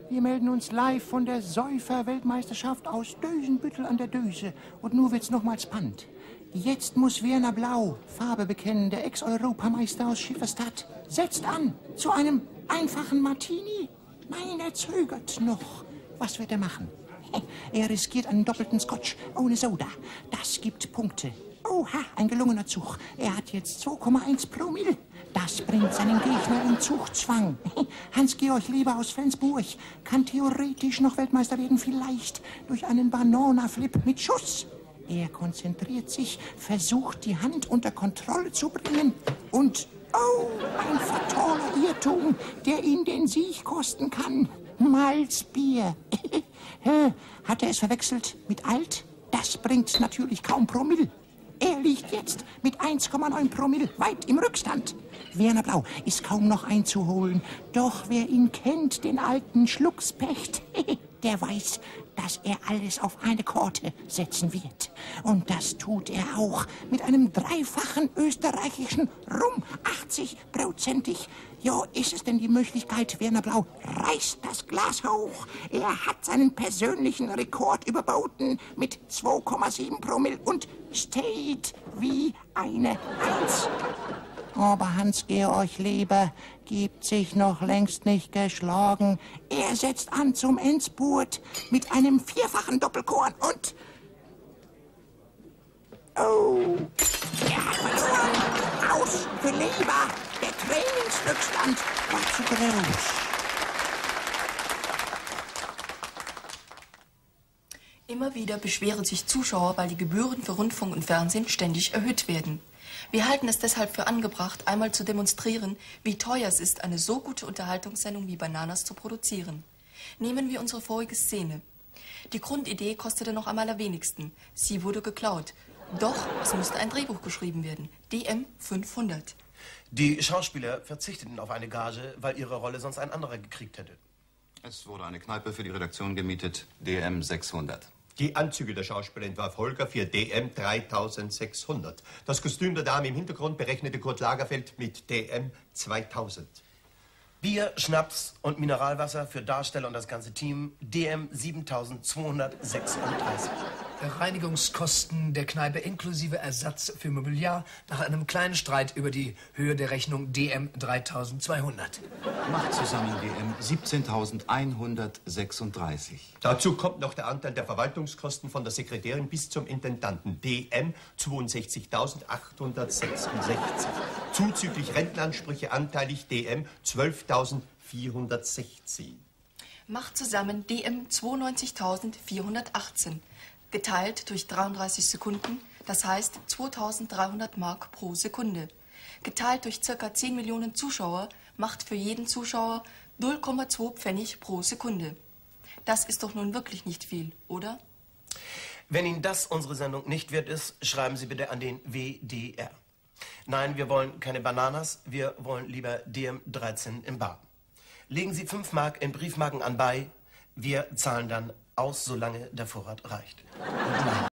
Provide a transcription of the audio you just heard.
Wir melden uns live von der Säufer-Weltmeisterschaft aus Dösenbüttel an der Döse. Und nur wird's nochmal spannend. Jetzt muss Werner Blau, Farbe bekennen, der Ex-Europameister aus Schifferstadt, setzt an zu einem einfachen Martini. Nein, er zögert noch. Was wird er machen? Er riskiert einen doppelten Scotch ohne Soda. Das gibt Punkte. Oha, ein gelungener Zug. Er hat jetzt 2,1 Promille. Das bringt seinen Gegner in Zugzwang. Hans-Georg Leber aus Flensburg kann theoretisch noch Weltmeister werden, vielleicht durch einen Banana-Flip mit Schuss. Er konzentriert sich, versucht, die Hand unter Kontrolle zu bringen und, oh, ein fataler Irrtum, der ihn den Sieg kosten kann. Malzbier. Hat er es verwechselt mit Alt? Das bringt natürlich kaum Promille. Er liegt jetzt mit 1,9 Promille weit im Rückstand. Werner Blau ist kaum noch einzuholen. Doch wer ihn kennt, den alten Schluckspecht, der weiß, dass er alles auf eine Korte setzen wird. Und das tut er auch mit einem dreifachen österreichischen Rum, 80-prozentig. Ja, ist es denn die Möglichkeit, Werner Blau reißt das Glas hoch. Er hat seinen persönlichen Rekord überboten mit 2,7 Promille und steht wie eine Eins. Aber Hans-Georg Leber gibt sich noch längst nicht geschlagen. Er setzt an zum Endspurt mit einem vierfachen Doppelkorn und... Oh, er hat verloren. Aus für Leber. Der Trainingsrückstand war zu groß. Immer wieder beschweren sich Zuschauer, weil die Gebühren für Rundfunk und Fernsehen ständig erhöht werden. Wir halten es deshalb für angebracht, einmal zu demonstrieren, wie teuer es ist, eine so gute Unterhaltungssendung wie Bananas zu produzieren. Nehmen wir unsere vorige Szene. Die Grundidee kostete noch einmal am wenigsten. Sie wurde geklaut. Doch es musste ein Drehbuch geschrieben werden. DM 500. Die Schauspieler verzichteten auf eine Gage, weil ihre Rolle sonst ein anderer gekriegt hätte. Es wurde eine Kneipe für die Redaktion gemietet, DM 600. Die Anzüge der Schauspieler entwarf Holger für DM 3600. Das Kostüm der Dame im Hintergrund berechnete Kurt Lagerfeld mit DM 2000. Bier, Schnaps und Mineralwasser für Darsteller und das ganze Team DM 7236. Reinigungskosten der Kneipe inklusive Ersatz für Mobiliar nach einem kleinen Streit über die Höhe der Rechnung DM 3200. Macht zusammen DM 17.136. Dazu kommt noch der Anteil der Verwaltungskosten von der Sekretärin bis zum Intendanten DM 62.866. Zuzüglich Rentenansprüche anteilig DM 12.416. Macht zusammen DM 92.418. Geteilt durch 33 Sekunden, das heißt 2.300 Mark pro Sekunde. Geteilt durch ca. 10 Millionen Zuschauer macht für jeden Zuschauer 0,2 Pfennig pro Sekunde. Das ist doch nun wirklich nicht viel, oder? Wenn Ihnen das unsere Sendung nicht wert ist, schreiben Sie bitte an den WDR. Nein, wir wollen keine Bananas, wir wollen lieber DM 13 im Bar. Legen Sie 5 Mark in Briefmarken an bei, wir zahlen dann aus, solange der Vorrat reicht.